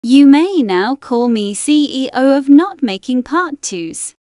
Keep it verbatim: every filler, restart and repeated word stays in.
You may now call me C E O of Not Making Part twos.